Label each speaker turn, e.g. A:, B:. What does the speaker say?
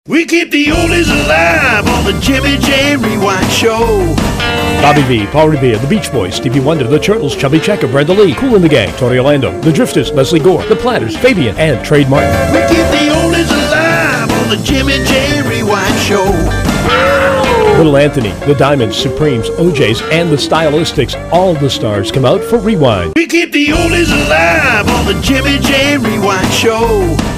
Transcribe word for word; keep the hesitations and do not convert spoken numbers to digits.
A: We keep the oldies alive on the Jimmy J Rewind Show.
B: Bobby V, Paul Revere, The Beach Boys, Stevie Wonder, The Turtles, Chubby Checker, Brenda Lee, Kool and the Gang, Tony Orlando, The Drifters, Leslie Gore, The Platters, Fabian, and Trade Martin.
A: We keep the oldies alive on the Jimmy J Rewind Show.
B: Little Anthony, The Diamonds, Supremes, O Js, and The Stylistics. All the stars come out for Rewind.
A: We keep the oldies alive on the Jimmy J Rewind Show.